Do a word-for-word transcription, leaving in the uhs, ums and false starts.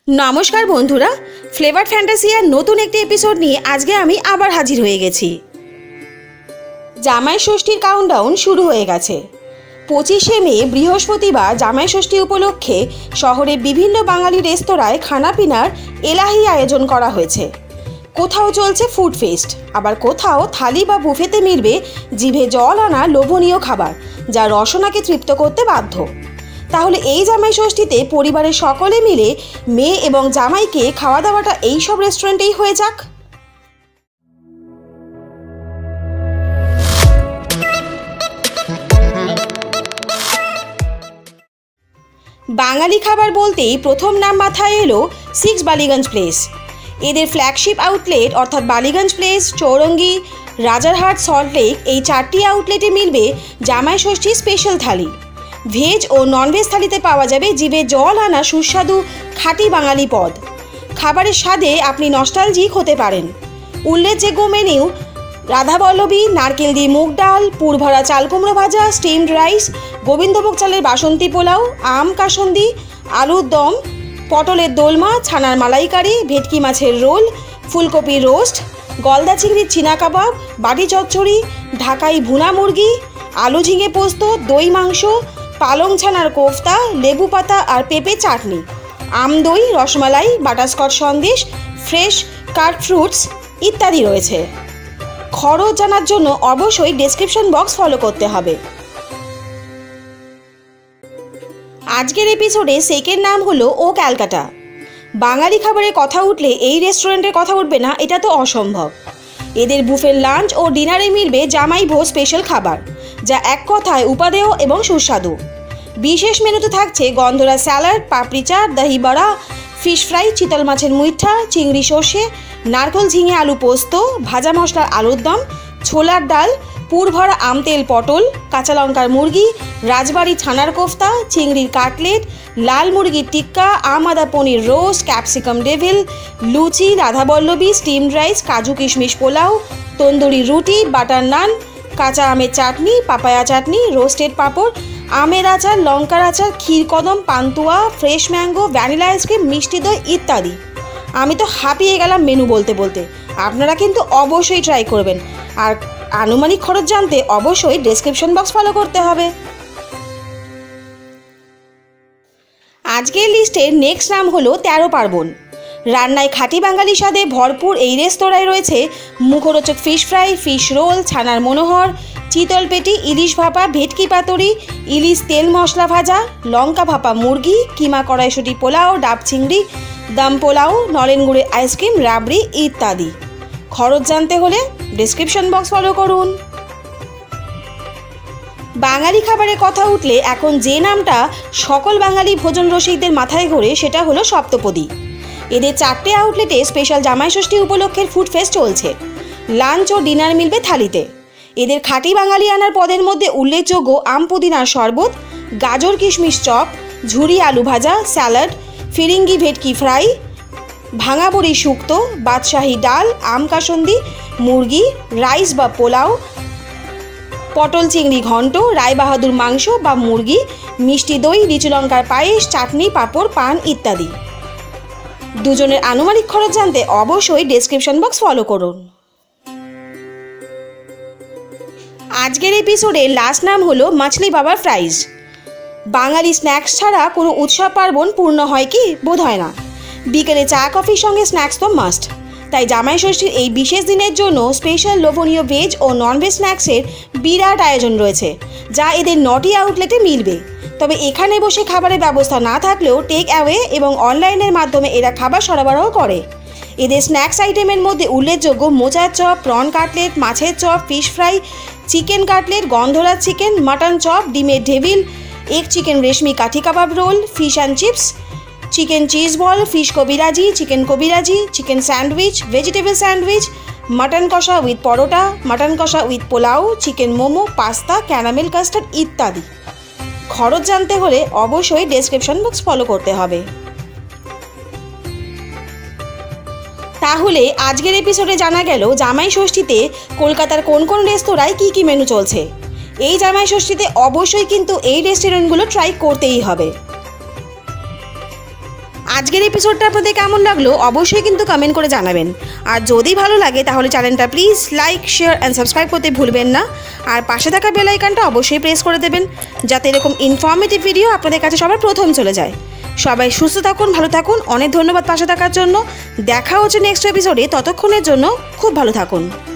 नमस्कार बंधुरा फ्लेवर फैंटासियार नतून एक एपिसोड निये आज के आमी आबार हाजिर हो गेছি। জামাই ষষ্ঠীর কাউন্টডাউন शुरू हो गेছে। पचिशे मे बृहस्पतिवार জামাই ষষ্ঠী उपलक्षे शहरे विभिन्न बांगाली रेस्तोराँय खानापिनार एलाही आयोजन करा हয়েছে। कोथाओ चलছে फूड फेस्ट, आबार कोथाओ थाली बा बुफेते मिलबे जिभे जल आना लोभनीय खाबार जा रसनाके तृप्त करते बाध्य। ताहले এই জামাই ষষ্ঠীতে পরিবারের সকলে মিলে মেয়ে এবং জামাইকে খাওয়া দাওয়াটা এই সব রেস্টুরেন্টেই হয়ে যাক। বাঙালি খাবার বলতেই প্রথম নাম মাথায় এলো সিক্স বালিগঞ্জ প্লেস। এদের ফ্ল্যাগশিপ আউটলেট অর্থাৎ বালিগঞ্জ প্লেস, চৌরঙ্গি, রাজারহাট, সল্টলেক এই চারটি আউটলেটে মিলবে জামাই ষষ্ঠী স্পেশাল থালি। ভেজ ও ননভেজ থালিতে পাওয়া যাবে জিভে জল আনা সুস্বাদু খাঁটি বাঙালি পদ। খাবারের স্বাদে আপনি নস্টালজিক হতে পারেন। উল্লেখযোগ্য মেনু রাধাবল্লভী, নারকেল দিয়ে মুগ ডাল, পুরভরা চাল কুমড়ো ভাজা, স্টিমড রাইস, গোবিন্দভোগ চালের বাসন্তী পোলাও, আম কাসন্দি, আলুর দম, পটলের দোলমা, ছানার মালাইকারি, ভেটকি মাছের রোল, ফুলকপি রোস্ট, গলদা চিংড়ির চীনা কাবাব, বাটি চচ্চড়ি, ঢাকাই ভুনা মুরগি, আলু ঝিঙে পোস্ত, দই মাংস, পালং ছানার কোফতা, লেবু পাতা আর পেঁপে চাটনি, আম দই, rasmalai, butterscotch sandesh, fresh cut fruits ইত্যাদি রয়েছে। খরচ জানার জন্য অবশ্যই ডেসক্রিপশন বক্স ফলো করতে হবে। আজকের এপিসোডে সেকেন্ড নাম হলো ও ক্যালকাটা। বাঙালি খাবারের কথা উঠলে এই রেস্টুরেন্টের কথা উঠবে না এটা তো অসম্ভব। এদের বুফের লাঞ্চ ও ডিনারে মিলবে জামাই ভোজ স্পেশাল খাবার, যা এক কথায় উপাদেয় এবং সুস্বাদু। বিশেষ মেনুতে থাকছে গন্ধরা স্যালাড, পাপড়ি চাট, দহি বড়া, ফিশ ফ্রাই, চিতল মাছের মুইঠা, চিংড়ি সর্ষে, নারকেল ঝিঙে আলু পোস্ত, ভাজা মশলার আলুর দম, ছোলার ডাল, পুরভরা আম তেল পটল, কাঁচা লঙ্কার মুরগি, রাজবাড়ি ছানার কোফতা, চিংড়ির কাটলেট, লাল মুরগির টিক্কা, আম আদা পনির রোস্ট, ক্যাপসিকাম ডেভিল, লুচি, রাধাবল্লভী, স্টিমড রাইস, কাজু কিশমিশ পোলাও, তন্দুরি রুটি, বাটার নান, কাঁচা আমের চাটনি, পাপায়া চাটনি, রোস্টেড পাঁপড়, আমের আচার, লঙ্কার আচার, ক্ষীর কদম, পান্তুয়া, ফ্রেশ ম্যাঙ্গো, ভ্যানিলা আইসক্রিম, মিষ্টি দই ইত্যাদি। আমি তো হাঁপিয়ে গেলাম মেনু বলতে বলতে। আপনারা কিন্তু অবশ্যই ট্রাই করবেন, আর আনুমানিক খরচ জানতে অবশ্যই ডেসক্রিপশন বক্স ফলো করতে হবে। আজকের লিস্টের নেক্সট নাম হলো তেরো পার্বণ। রান্নায় খাঁটি বাঙালি স্বাদে ভরপুর এই রেস্তোরাঁয় রয়েছে মুখরোচক ফিশ ফ্রাই, ফিশ রোল, ছানার মনোহর, চিতল পেটি, ইলিশ ভাপা, ভেটকি পাতুরি, ইলিশ তেল মশলা ভাজা, লঙ্কা ভাপা মুরগি, কিমা কড়াইশুঁটি পোলাও, ডাব চিংড়ি, দম পোলাও, নলেন গুড়ের আইসক্রিম, রাবড়ি ইত্যাদি। খরচ জানতে হলে ডেসক্রিপশন বক্স ফলো করুন। বাঙালি খাবারের কথা উঠলে এখন যে নামটা সকল বাঙালি ভোজন রসিকদের মাথায় ঘোরে সেটা হলো সপ্তপদী। এদের চারটে আউটলেটে স্পেশাল জামাই ষষ্ঠী উপলক্ষের ফুড ফেস্ট চলছে। লাঞ্চ ও ডিনার মিলবে থালিতে। এদের খাঁটি বাঙালি আনার পদের মধ্যে উল্লেখযোগ্য আম পুদিনার শরবত, গাজর কিশমিশ চপ, ঝুরি আলু ভাজা, স্যালাড, ফিরিঙ্গি ভেটকি ফ্রাই, ভাঙা বড়ি শুক্তো, বাদশাহী ডাল, আম কাসন্দি, মুরগি, রাইস বা পোলাও, পটল চিংড়ি ঘন্ট, রায়বাহাদুর মাংস বা মুরগি, মিষ্টি দই, লিচু লঙ্কার পায়েস, চাটনি, পাঁপড়, পান ইত্যাদি। দুজনের আনুমানিক খরচ জানতে অবশ্যই ডেসক্রিপশন বক্স ফলো করুন। আজকের এপিসোডের লাস্ট নাম হলো মাছলি বাবার ফ্রাইজ। বাঙালি স্ন্যাক্স ছাড়া কোনো উৎসব পার্বণ পূর্ণ হয় কি? বোধ হয় না। বিকেলে চা কফির সঙ্গে স্ন্যাক্স তো মাস্ট। তাই জামাই ষষ্ঠীর এই বিশেষ দিনের জন্য স্পেশাল লোভনীয় ভেজ ও ননভেজ স্ন্যাক্সের বিরাট আয়োজন রয়েছে, যা এদের নটি আউটলেটে মিলবে। তবে এখানে বসে খাবারের ব্যবস্থা না থাকলেও টেক অ্যাওয়ে এবং অনলাইনের মাধ্যমে এরা খাবার সরবরাহ করে। এদের স্ন্যাক্স আইটেমের মধ্যে উল্লেখযোগ্য মোচার চপ, প্রন কাটলেট, মাছের chop, fish fry, chicken cutlet, গন্ধরাজ চিকেন, মাটন চপ, ডিমের ডেভিল, এগ চিকেন রেশমি kathi kabab roll, fish and chips, chicken cheese ball, fish কবিরাজি, চিকেন কবিরাজি, chicken sandwich, vegetable sandwich, mutton কষা উইথ পরোটা, মাটন কষা উইথ পোলাও, chicken momo, pasta, caramel custard ইত্যাদি। খরচ জানতে হলে অবশ্যই ডেসক্রিপশন বক্স ফলো করতে হবে। তাহলে আজকের এপিসোডে জানা গেল জামাই ষষ্ঠীতে কলকাতার কোন কোন রেস্তোরাঁয় কী কী মেনু চলছে। এই জামাই ষষ্ঠীতে অবশ্যই কিন্তু এই রেস্টুরেন্টগুলো ট্রাই করতেই হবে। আজকের এপিসোডটা আপনাদের কেমন লাগলো অবশ্যই কিন্তু কমেন্ট করে জানাবেন। আর যদি ভালো লাগে তাহলে চ্যানেলটা please like share and subscribe করতে ভুলবেন না। আর পাশে থাকা বেল আইকনটা অবশ্যই প্রেস করে দেবেন, যাতে এরকম ইনফরমেটিভ ভিডিও আপনাদের কাছে সবার প্রথম চলে যায়। সবাই সুস্থ থাকুন, ভালো থাকুন। অনেক ধন্যবাদ পাশে থাকার জন্য। দেখা হচ্ছে নেক্সট এপিসোডে। ততক্ষণের জন্য খুব ভালো থাকুন।